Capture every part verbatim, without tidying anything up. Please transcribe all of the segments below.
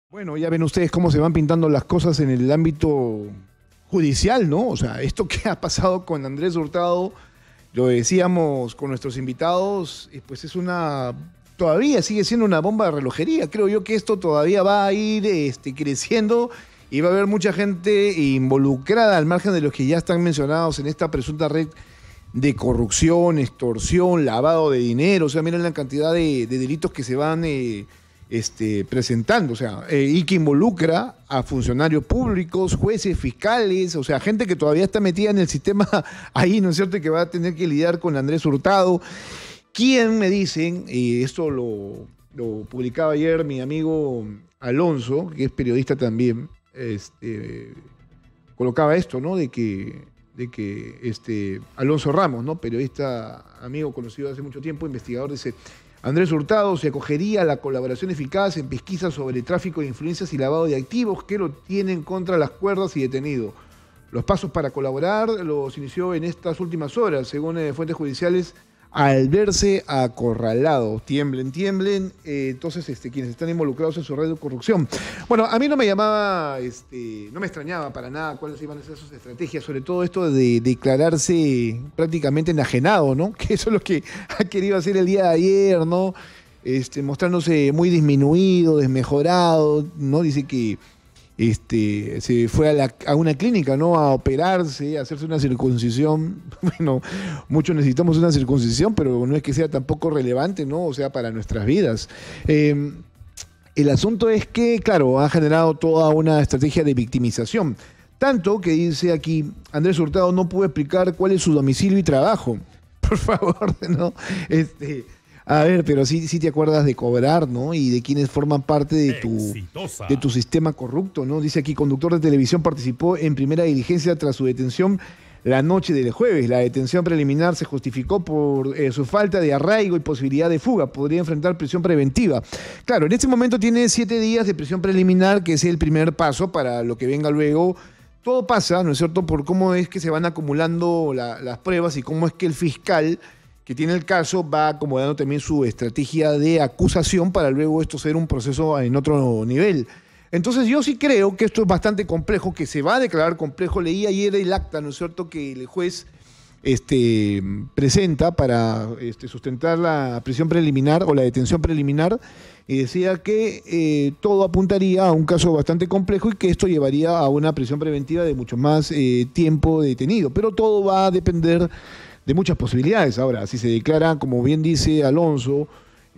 Bueno, ya ven ustedes cómo se van pintando las cosas en el ámbito judicial, ¿no? O sea, esto que ha pasado con Andrés Hurtado, lo decíamos con nuestros invitados, eh, pues es una, todavía sigue siendo una bomba de relojería. Creo yo que esto todavía va a ir este, creciendo y va a haber mucha gente involucrada al margen de los que ya están mencionados en esta presunta red de corrupción, extorsión, lavado de dinero. O sea, miren la cantidad de, de delitos que se van eh, este, presentando. O sea, eh, y que involucra a funcionarios públicos, jueces, fiscales, o sea, gente que todavía está metida en el sistema ahí, ¿no es cierto? Y que va a tener que lidiar con Andrés Hurtado. ¿Quién me dicen, y esto lo, lo publicaba ayer mi amigo Alonso, que es periodista también, este, colocaba esto, ¿no? De que de que este, Alonso Ramos, ¿no? Periodista, amigo conocido hace mucho tiempo, investigador, dice: Andrés Hurtado se acogería a la colaboración eficaz en pesquisas sobre tráfico de influencias y lavado de activos que lo tienen contra las cuerdas y detenido. Los pasos para colaborar los inició en estas últimas horas, según eh, fuentes judiciales, al verse acorralado. Tiemblen, tiemblen, eh, entonces este, quienes están involucrados en su red de corrupción. Bueno, a mí no me llamaba, este, no me extrañaba para nada cuáles iban a ser sus estrategias, sobre todo esto de declararse prácticamente enajenado, ¿no? Que eso es lo que ha querido hacer el día de ayer, ¿no? Este, mostrándose muy disminuido, desmejorado, ¿no? Dice que este, se fue a, la, a una clínica, ¿no? A operarse, a hacerse una circuncisión. Bueno, muchos necesitamos una circuncisión, pero no es que sea tampoco relevante, ¿no? O sea, para nuestras vidas. Eh, el asunto es que, claro, ha generado toda una estrategia de victimización. Tanto que dice aquí, Andrés Hurtado no pudo explicar cuál es su domicilio y trabajo. Por favor, ¿no? Este... A ver, pero sí, sí te acuerdas de cobrar, ¿no? Y de quienes forman parte de tu, de tu sistema corrupto, ¿no? Dice aquí, conductor de televisión participó en primera diligencia tras su detención la noche del jueves. La detención preliminar se justificó por eh, su falta de arraigo y posibilidad de fuga. Podría enfrentar prisión preventiva. Claro, en este momento tiene siete días de prisión preliminar, que es el primer paso para lo que venga luego. Todo pasa, ¿no es cierto?, por cómo es que se van acumulando la, las pruebas y cómo es que el fiscal que tiene el caso va acomodando también su estrategia de acusación para luego esto ser un proceso en otro nivel. Entonces yo sí creo que esto es bastante complejo, que se va a declarar complejo. Leí ayer el acta, ¿no es cierto?, que el juez este, presenta para este, sustentar la prisión preliminar o la detención preliminar, y decía que eh, todo apuntaría a un caso bastante complejo y que esto llevaría a una prisión preventiva de mucho más eh, tiempo detenido. Pero todo va a depender de muchas posibilidades. Ahora, si se declara, como bien dice Alonso,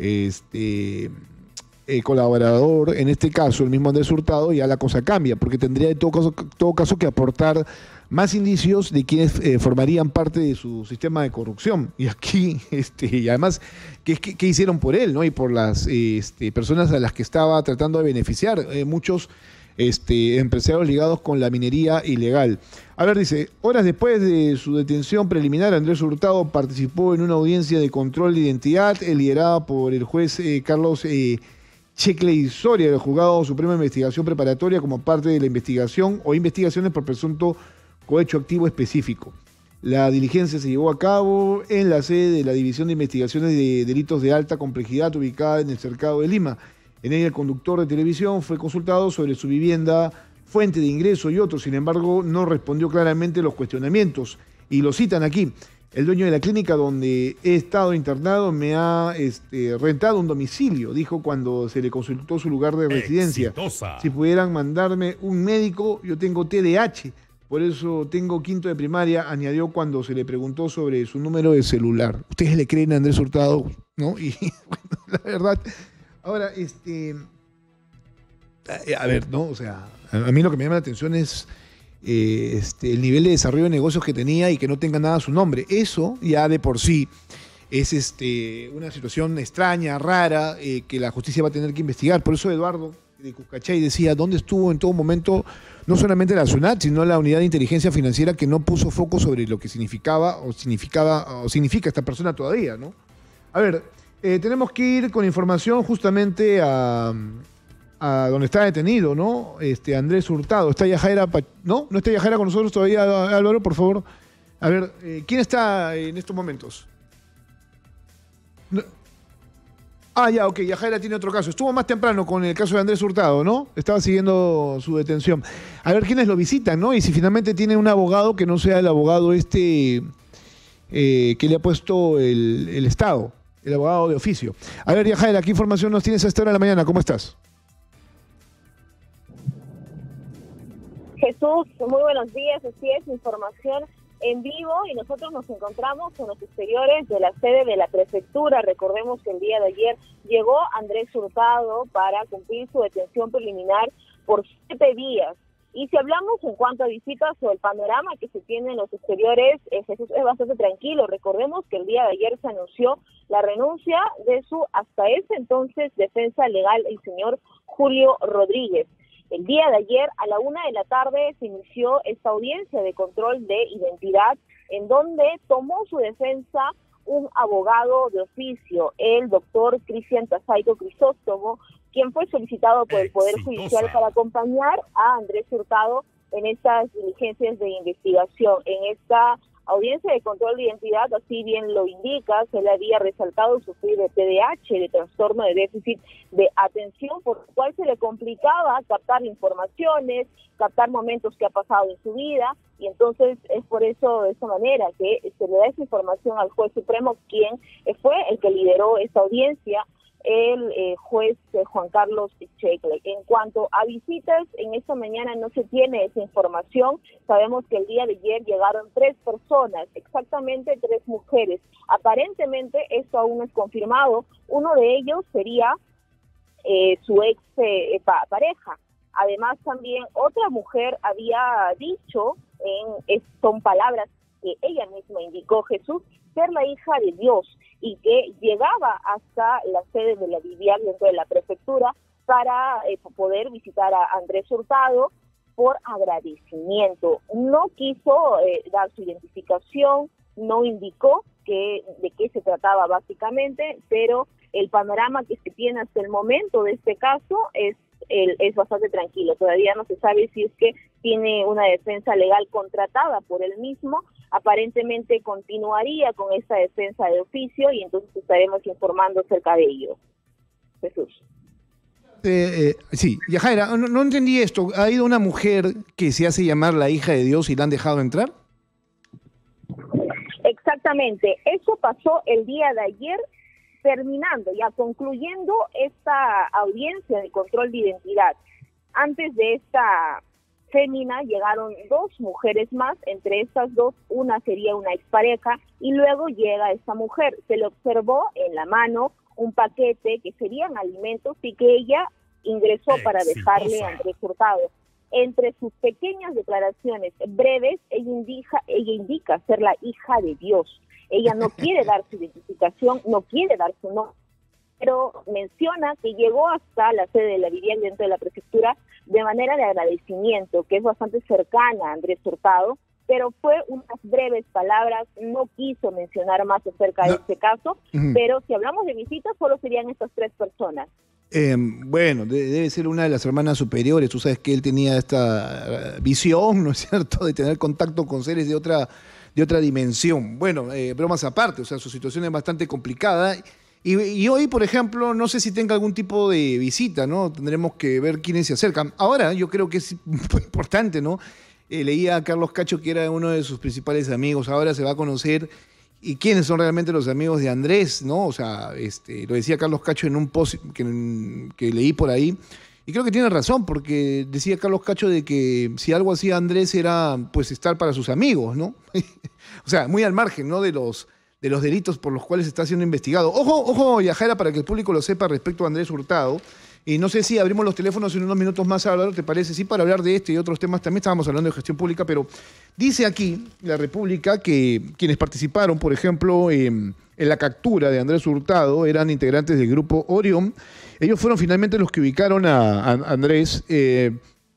este, eh, colaborador, en este caso el mismo Andrés Hurtado, ya la cosa cambia, porque tendría en todo caso, todo caso que aportar más indicios de quienes eh, formarían parte de su sistema de corrupción. Y aquí, este, y además, ¿qué, qué, qué hicieron por él, ¿no? Y por las este, personas a las que estaba tratando de beneficiar, eh, muchos Este, empresarios ligados con la minería ilegal. A ver, dice, horas después de su detención preliminar, Andrés Hurtado participó en una audiencia de control de identidad eh, liderada por el juez eh, Carlos eh, Checle Soria del Juzgado Supremo de Investigación Preparatoria como parte de la investigación o investigaciones por presunto cohecho activo específico. La diligencia se llevó a cabo en la sede de la División de Investigaciones de Delitos de Alta Complejidad ubicada en el Cercado de Lima. En ella el conductor de televisión fue consultado sobre su vivienda, fuente de ingreso y otros. Sin embargo, no respondió claramente los cuestionamientos. Y lo citan aquí. El dueño de la clínica donde he estado internado me ha este, rentado un domicilio, dijo cuando se le consultó su lugar de residencia. Exitosa. Si pudieran mandarme un médico, yo tengo T D A H, por eso tengo quinto de primaria, añadió cuando se le preguntó sobre su número de celular. ¿Ustedes le creen a Andrés Hurtado? ¿No? Y bueno, la verdad... Ahora, este, a ver, ¿no? O sea, a mí lo que me llama la atención es eh, este, el nivel de desarrollo de negocios que tenía y que no tenga nada a su nombre. Eso ya de por sí es este, una situación extraña, rara, eh, que la justicia va a tener que investigar. Por eso Eduardo de Cuscachay decía, ¿dónde estuvo en todo momento no solamente la SUNAT, sino la Unidad de Inteligencia Financiera, que no puso foco sobre lo que significaba o significaba o significa esta persona todavía, ¿no? A ver... Eh, tenemos que ir con información justamente a, a donde está detenido, ¿no? Este, Andrés Hurtado. ¿Está Yajaira? ¿No? ¿No está Yajaira con nosotros todavía, Álvaro, por favor? A ver, eh, ¿quién está en estos momentos? No. Ah, ya, ok, Yajaira tiene otro caso. Estuvo más temprano con el caso de Andrés Hurtado, ¿no? Estaba siguiendo su detención. A ver quiénes lo visitan, ¿no? Y si finalmente tiene un abogado que no sea el abogado este eh, que le ha puesto el, el Estado, el abogado de oficio. A ver, Yajaira, ¿qué información nos tienes a esta hora de la mañana? ¿Cómo estás? Jesús, muy buenos días. Así es, información en vivo y nosotros nos encontramos en los exteriores de la sede de la prefectura. Recordemos que el día de ayer llegó Andrés Hurtado para cumplir su detención preliminar por siete días. Y si hablamos en cuanto a visitas o el panorama que se tiene en los exteriores, eh, Jesús, es bastante tranquilo. Recordemos que el día de ayer se anunció la renuncia de su hasta ese entonces defensa legal, el señor Julio Rodríguez. El día de ayer, a la una de la tarde, se inició esta audiencia de control de identidad, en donde tomó su defensa un abogado de oficio, el doctor Cristian Tazaico Crisóstomo, quien fue solicitado por el Poder Exitosa. Judicial para acompañar a Andrés Hurtado en estas diligencias de investigación. En esta audiencia de control de identidad, así bien lo indica, se le había resaltado sufrir de T D A H, de trastorno de déficit de atención, por lo cual se le complicaba captar informaciones, captar momentos que ha pasado en su vida, y entonces es por eso, de esta manera, que se le da esa información al juez supremo, quien fue el que lideró esta audiencia, el eh, juez eh, Juan Carlos Checle. En cuanto a visitas, en esta mañana no se tiene esa información. Sabemos que el día de ayer llegaron tres personas, exactamente tres mujeres. Aparentemente esto aún no es confirmado. Uno de ellos sería eh, su ex eh, pa pareja. Además también otra mujer había dicho, en, son palabras que ella misma indicó, Jesús, ser la hija de Dios, y que llegaba hasta la sede de la Vivian dentro de la prefectura para eh, poder visitar a Andrés Hurtado por agradecimiento. No quiso eh, dar su identificación, no indicó que, de qué se trataba básicamente, pero el panorama que se tiene hasta el momento de este caso es El, es bastante tranquilo. Todavía no se sabe si es que tiene una defensa legal contratada por él mismo. Aparentemente continuaría con esta defensa de oficio y entonces estaremos informando acerca de ello. Jesús. Eh, eh, sí, Yajaira, no, no entendí esto. ¿Ha ido una mujer que se hace llamar la hija de Dios y la han dejado entrar? Exactamente. Eso pasó el día de ayer, terminando, ya concluyendo esta audiencia de control de identidad. Antes de esta fémina llegaron dos mujeres más, entre estas dos una sería una expareja y luego llega esta mujer. Se le observó en la mano un paquete que serían alimentos y que ella ingresó para dejarle a Andrés Hurtado. Entre sus pequeñas declaraciones breves, ella indica, ella indica ser la hija de Dios. Ella no quiere dar su identificación, no quiere dar su nombre, pero menciona que llegó hasta la sede de la vivienda dentro de la prefectura de manera de agradecimiento, que es bastante cercana a Andrés Hurtado, pero fue unas breves palabras, no quiso mencionar más acerca de no. este caso, uh-huh. pero si hablamos de visitas, solo serían estas tres personas. Eh, bueno, de, debe ser una de las hermanas superiores. Tú sabes que él tenía esta visión, ¿no es cierto?, de tener contacto con seres de otra, de otra dimensión. Bueno, eh, bromas aparte, o sea, su situación es bastante complicada. Y, y hoy, por ejemplo, no sé si tenga algún tipo de visita, ¿no? Tendremos que ver quiénes se acercan. Ahora, yo creo que es importante, ¿no? Eh, leía a Carlos Cacho, que era uno de sus principales amigos. Ahora se va a conocer y quiénes son realmente los amigos de Andrés, ¿no? O sea, este, lo decía Carlos Cacho en un post que, que leí por ahí. Y creo que tiene razón, porque decía Carlos Cacho de que si algo hacía Andrés era pues estar para sus amigos, ¿no? O sea, muy al margen, ¿no?, de los, de los delitos por los cuales está siendo investigado. Ojo, ojo, Yajaira, para que el público lo sepa respecto a Andrés Hurtado. Y no sé si abrimos los teléfonos en unos minutos más, Álvaro, ¿te parece? Sí, para hablar de este y otros temas. También estábamos hablando de gestión pública, pero dice aquí la República que quienes participaron, por ejemplo, eh, en la captura de Andrés Hurtado eran integrantes del grupo Orión. Ellos fueron finalmente los que ubicaron a, a Andrés, eh,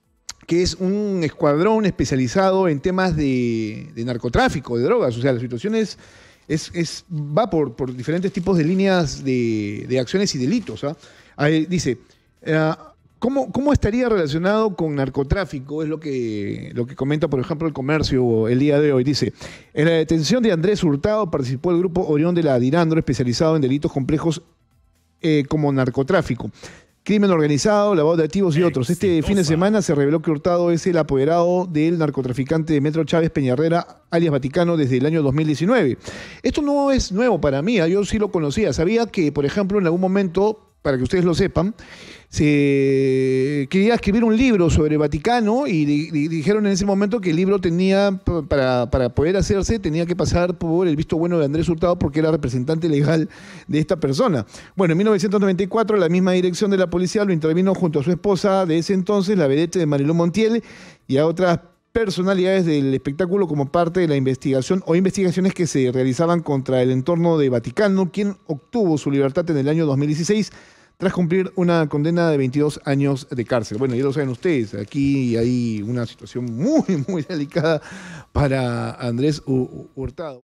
que es un escuadrón especializado en temas de, de narcotráfico, de drogas. O sea, la situación es, es, es, va por, por diferentes tipos de líneas de, de acciones y delitos. ¿Ah? Ahí dice... Uh, ¿cómo, ¿Cómo estaría relacionado con narcotráfico? Es lo que, lo que comenta, por ejemplo, el Comercio el día de hoy. Dice, en la detención de Andrés Hurtado participó el grupo Orión de la Dirandro, especializado en delitos complejos eh, como narcotráfico, crimen organizado, lavado de activos y otros. Este fin de semana se reveló que Hurtado es el apoderado del narcotraficante Demetrio Chávez Peñarrera, alias Vaticano, desde el año dos mil diecinueve. Esto no es nuevo para mí, yo sí lo conocía. Sabía que, por ejemplo, en algún momento, para que ustedes lo sepan, se quería escribir un libro sobre Vaticano y di di dijeron en ese momento que el libro tenía, para, para poder hacerse, tenía que pasar por el visto bueno de Andrés Hurtado porque era representante legal de esta persona. Bueno, en mil novecientos noventa y cuatro la misma dirección de la policía lo intervino junto a su esposa de ese entonces, la vedette de Mariló Montiel, y a otras personalidades del espectáculo como parte de la investigación o investigaciones que se realizaban contra el entorno de Vaticano, quien obtuvo su libertad en el año dos mil dieciséis tras cumplir una condena de veintidós años de cárcel. Bueno, ya lo saben ustedes, aquí hay una situación muy, muy delicada para Andrés Hurtado.